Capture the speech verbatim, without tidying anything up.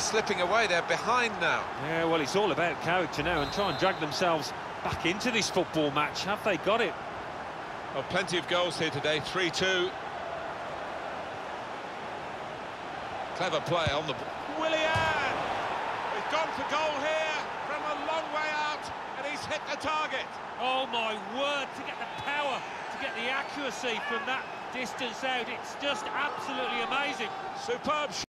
slipping away. They're behind now. Yeah, well, it's all about character now and try and drag themselves back into this football match. Have they got it? Well, plenty of goals here today, three two. Clever play on the... Willian! He's gone for goal here from a long way out, and he's hit the target. Oh, my word, to get the power, to get the accuracy from that distance out, it's just absolutely amazing. Superb.